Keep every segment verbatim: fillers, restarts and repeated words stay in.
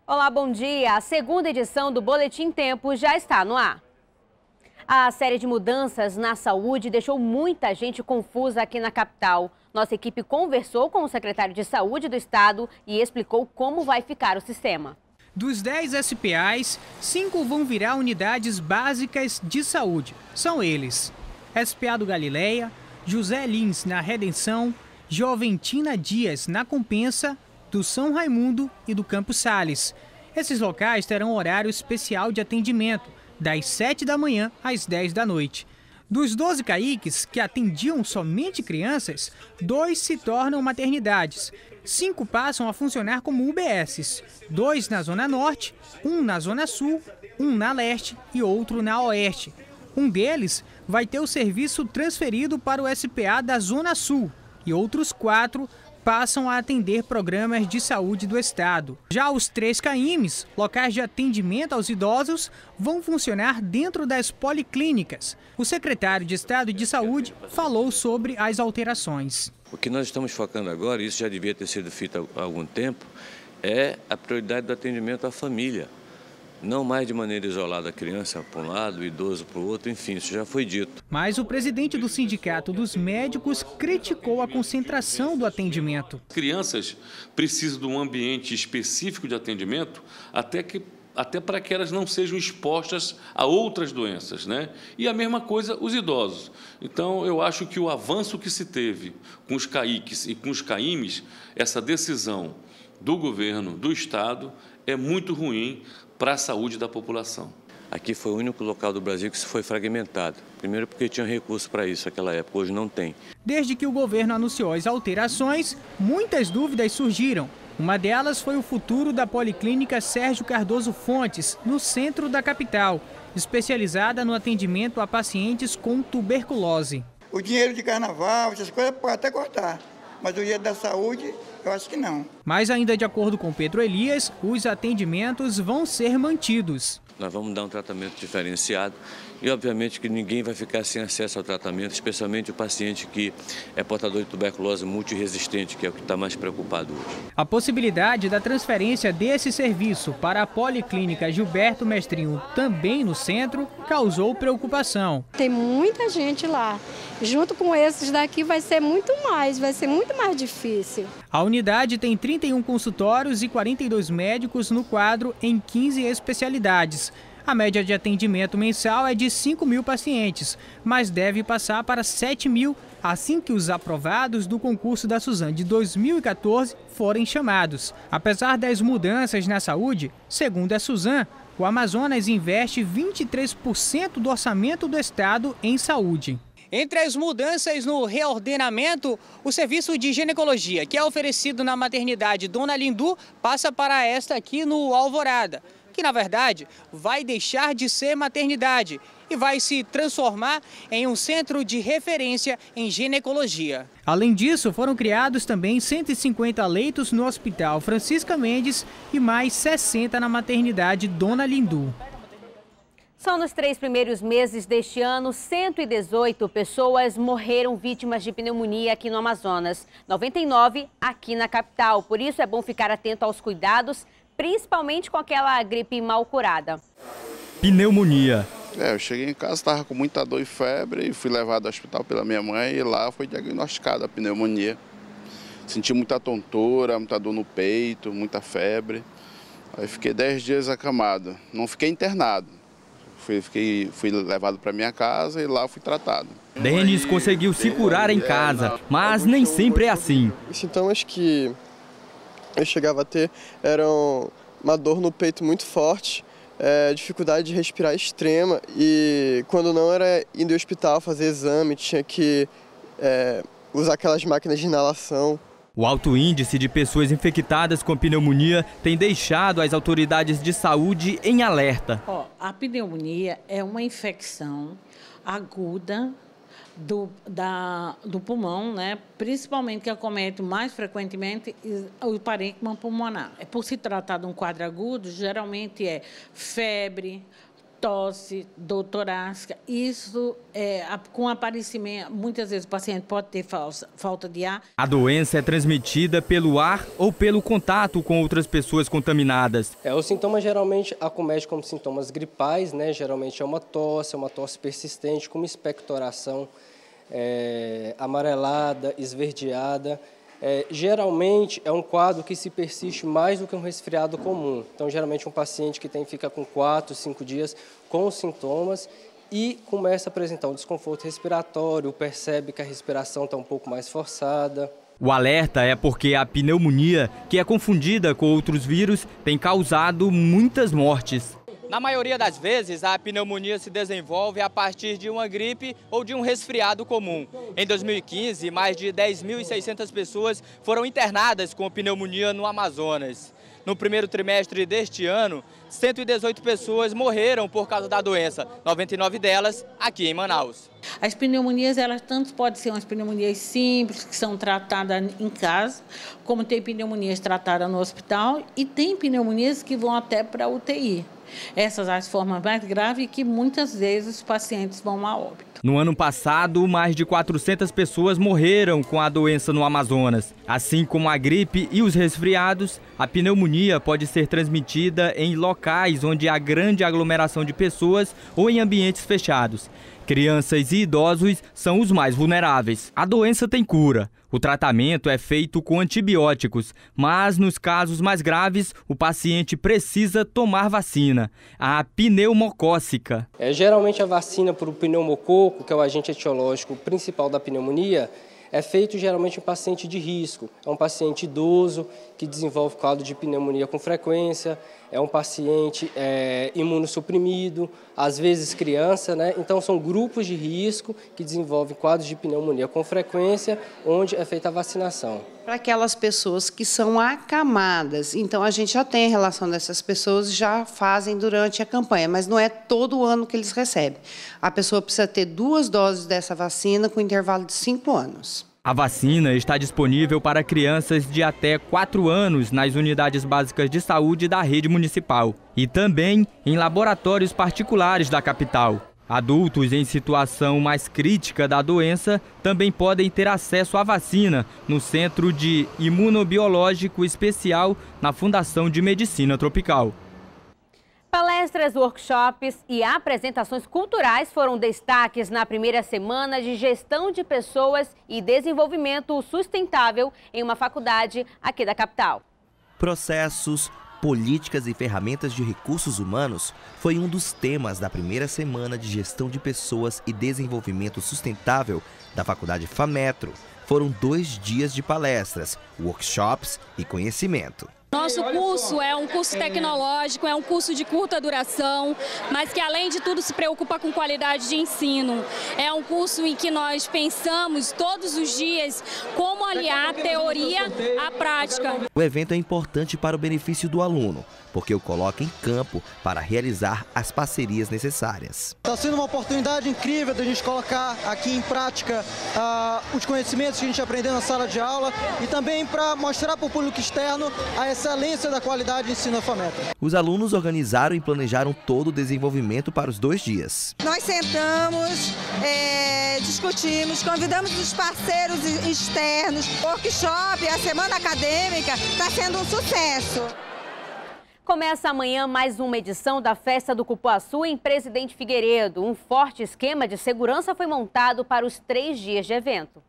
Olá, bom dia. A segunda edição do Boletim Tempo já está no ar. A série de mudanças na saúde deixou muita gente confusa aqui na capital. Nossa equipe conversou com o secretário de Saúde do estado e explicou como vai ficar o sistema. Dos dez S P As, cinco vão virar unidades básicas de saúde. São eles: S P A do Galileia, José Lins na Redenção, Joventina Dias na Compensa, do São Raimundo e do Campos Sales. Esses locais terão horário especial de atendimento, das sete da manhã às dez da noite. Dos doze C A I Cs, que atendiam somente crianças, dois se tornam maternidades. Cinco passam a funcionar como U B Ss, dois na Zona Norte, um na Zona Sul, um na Leste e outro na Oeste. Um deles vai ter o serviço transferido para o S P A da Zona Sul e outros quatro passam a atender programas de saúde do estado. Já os três C A I Ms, locais de atendimento aos idosos, vão funcionar dentro das policlínicas. O secretário de Estado de Saúde falou sobre as alterações. O que nós estamos focando agora, e isso já devia ter sido feito há algum tempo, é a prioridade do atendimento à família. Não mais de maneira isolada a criança para um lado, o idoso para o outro, enfim, isso já foi dito. Mas o presidente do Sindicato dos Médicos criticou a concentração do atendimento. Crianças precisam de um ambiente específico de atendimento até que até para que elas não sejam expostas a outras doenças, né? E a mesma coisa os idosos. Então, eu acho que o avanço que se teve com os C A I Cs e com os C A I Ms, essa decisão do governo, do Estado, é muito ruim para a saúde da população. Aqui foi o único local do Brasil que se foi fragmentado. Primeiro porque tinha recurso para isso naquela época, hoje não tem. Desde que o governo anunciou as alterações, muitas dúvidas surgiram. Uma delas foi o futuro da Policlínica Sérgio Cardoso Fontes, no centro da capital, especializada no atendimento a pacientes com tuberculose. O dinheiro de carnaval, essas coisas pode até cortar, mas o dinheiro da saúde, eu acho que não. Mas ainda de acordo com Pedro Elias, os atendimentos vão ser mantidos. Nós vamos dar um tratamento diferenciado e, obviamente, que ninguém vai ficar sem acesso ao tratamento, especialmente o paciente que é portador de tuberculose multiresistente, que é o que está mais preocupado hoje. A possibilidade da transferência desse serviço para a Policlínica Gilberto Mestrinho, também no centro, causou preocupação. Tem muita gente lá. Junto com esses daqui vai ser muito mais, vai ser muito mais difícil. A unidade tem trinta e um consultórios e quarenta e dois médicos no quadro em quinze especialidades. A média de atendimento mensal é de cinco mil pacientes, mas deve passar para sete mil assim que os aprovados do concurso da Suzam de dois mil e quatorze forem chamados. Apesar das mudanças na saúde, segundo a Suzam, o Amazonas investe vinte e três por cento do orçamento do estado em saúde. Entre as mudanças no reordenamento, o serviço de ginecologia, que é oferecido na maternidade Dona Lindu, passa para esta aqui no Alvorada, que na verdade vai deixar de ser maternidade e vai se transformar em um centro de referência em ginecologia. Além disso, foram criados também cento e cinquenta leitos no Hospital Francisca Mendes e mais sessenta na maternidade Dona Lindu. Só nos três primeiros meses deste ano, cento e dezoito pessoas morreram vítimas de pneumonia aqui no Amazonas, noventa e nove aqui na capital. Por isso é bom ficar atento aos cuidados, principalmente com aquela gripe mal curada. Pneumonia. É, eu cheguei em casa, estava com muita dor e febre e fui levado ao hospital pela minha mãe e lá foi diagnosticada a pneumonia. Senti muita tontura, muita dor no peito, muita febre. Aí fiquei dez dias acamado, não fiquei internado. Fui, fiquei, fui levado para minha casa e lá fui tratado. Denis conseguiu se curar em casa, mas nem sempre é assim. Os sintomas que eu chegava a ter eram uma dor no peito muito forte, é, dificuldade de respirar extrema e quando não era indo ao hospital fazer exame, tinha que é, usar aquelas máquinas de inalação. O alto índice de pessoas infectadas com pneumonia tem deixado as autoridades de saúde em alerta. Ó, a pneumonia é uma infecção aguda do, da, do pulmão, né? Principalmente que acomete mais frequentemente o parênquima pulmonar. É por se tratar de um quadro agudo, geralmente é febre, tosse, dor torácica. Isso, é, com aparecimento, muitas vezes o paciente pode ter falsa, falta de ar. A doença é transmitida pelo ar ou pelo contato com outras pessoas contaminadas. É, os sintomas geralmente acometem como sintomas gripais, né? Geralmente é uma tosse, é uma tosse persistente, com uma expectoração é, amarelada, esverdeada. É, geralmente é um quadro que se persiste mais do que um resfriado comum. Então, geralmente um paciente que tem, fica com quatro, cinco dias com os sintomas e começa a apresentar um desconforto respiratório, percebe que a respiração está um pouco mais forçada. O alerta é porque a pneumonia, que é confundida com outros vírus, tem causado muitas mortes. Na maioria das vezes, a pneumonia se desenvolve a partir de uma gripe ou de um resfriado comum. Em dois mil e quinze, mais de dez mil e seiscentas pessoas foram internadas com pneumonia no Amazonas. No primeiro trimestre deste ano, cento e dezoito pessoas morreram por causa da doença, noventa e nove delas aqui em Manaus. As pneumonias, elas tanto podem ser umas pneumonias simples, que são tratadas em casa, como tem pneumonias tratadas no hospital e tem pneumonias que vão até para a U T I. Essas são as formas mais graves que muitas vezes os pacientes vão a óbito. No ano passado, mais de quatrocentas pessoas morreram com a doença no Amazonas. Assim como a gripe e os resfriados, a pneumonia pode ser transmitida em locais onde há grande aglomeração de pessoas ou em ambientes fechados. Crianças e idosos são os mais vulneráveis. A doença tem cura. O tratamento é feito com antibióticos, mas nos casos mais graves, o paciente precisa tomar vacina, a pneumocócica. É, geralmente a vacina para o pneumococo, que é o agente etiológico principal da pneumonia, é feito geralmente em paciente de risco. É um paciente idoso que desenvolve quadro de pneumonia com frequência, é um paciente é, imunossuprimido, às vezes criança, né? Então são grupos de risco que desenvolvem quadros de pneumonia com frequência, onde é feita a vacinação. Para aquelas pessoas que são acamadas, então a gente já tem a relação dessas pessoas, já fazem durante a campanha, mas não é todo ano que eles recebem. A pessoa precisa ter duas doses dessa vacina com intervalo de cinco anos. A vacina está disponível para crianças de até quatro anos nas unidades básicas de saúde da rede municipal e também em laboratórios particulares da capital. Adultos em situação mais crítica da doença também podem ter acesso à vacina no Centro de Imunobiológico Especial na Fundação de Medicina Tropical. Palestras, workshops e apresentações culturais foram destaques na primeira semana de Gestão de Pessoas e Desenvolvimento Sustentável em uma faculdade aqui da capital. Processos, políticas e ferramentas de recursos humanos foi um dos temas da primeira semana de Gestão de Pessoas e Desenvolvimento Sustentável da Faculdade FAMetro. Foram dois dias de palestras, workshops e conhecimento. Nosso curso é um curso tecnológico, é um curso de curta duração, mas que além de tudo se preocupa com qualidade de ensino. É um curso em que nós pensamos todos os dias como aliar a teoria à prática. O evento é importante para o benefício do aluno, porque o coloca em campo para realizar as parcerias necessárias. Está sendo uma oportunidade incrível da gente colocar aqui em prática uh, os conhecimentos que a gente aprendeu na sala de aula e também para mostrar para o público externo a excelência da qualidade de ensino da FAMetro. Os alunos organizaram e planejaram todo o desenvolvimento para os dois dias. Nós sentamos, é, discutimos, convidamos os parceiros externos. O workshop, a semana acadêmica, está sendo um sucesso. Começa amanhã mais uma edição da Festa do Cupuaçu em Presidente Figueiredo. Um forte esquema de segurança foi montado para os três dias de evento.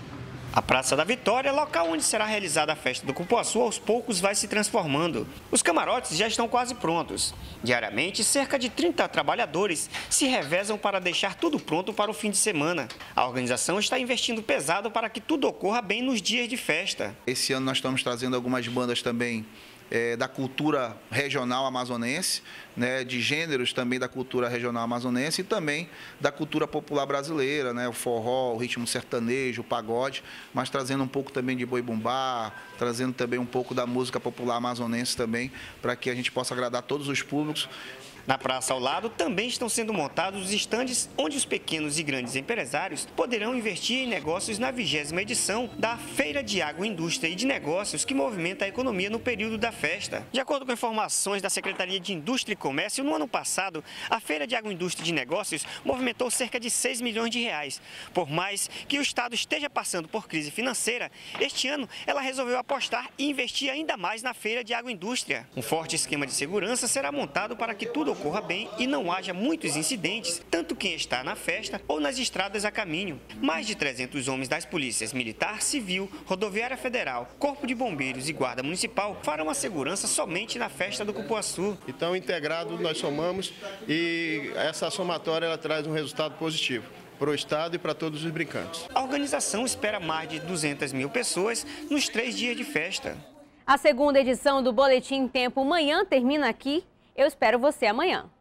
A Praça da Vitória, local onde será realizada a Festa do Cupuaçu, aos poucos vai se transformando. Os camarotes já estão quase prontos. Diariamente, cerca de trinta trabalhadores se revezam para deixar tudo pronto para o fim de semana. A organização está investindo pesado para que tudo ocorra bem nos dias de festa. Esse ano nós estamos trazendo algumas bandas também É, da cultura regional amazonense, né, de gêneros também da cultura regional amazonense e também da cultura popular brasileira, né, o forró, o ritmo sertanejo, o pagode, mas trazendo um pouco também de boi-bumbá, trazendo também um pouco da música popular amazonense também, para que a gente possa agradar todos os públicos. Na praça ao lado também estão sendo montados os estandes onde os pequenos e grandes empresários poderão investir em negócios na vigésima edição da Feira de Agroindústria e de Negócios que movimenta a economia no período da festa. De acordo com informações da Secretaria de Indústria e Comércio, no ano passado, a Feira de Agroindústria e de Negócios movimentou cerca de seis milhões de reais. Por mais que o Estado esteja passando por crise financeira, este ano ela resolveu apostar e investir ainda mais na Feira de Agroindústria. Um forte esquema de segurança será montado para que tudo ocorra bem e não haja muitos incidentes, tanto quem está na festa ou nas estradas a caminho. Mais de trezentos homens das polícias Militar, Civil, Rodoviária Federal, Corpo de Bombeiros e Guarda Municipal farão a segurança somente na festa do Cupuaçu. Então, integrado, nós somamos e essa somatória ela traz um resultado positivo para o Estado e para todos os brincantes. A organização espera mais de duzentas mil pessoas nos três dias de festa. A segunda edição do Boletim Tempo Manhã termina aqui. Eu espero você amanhã.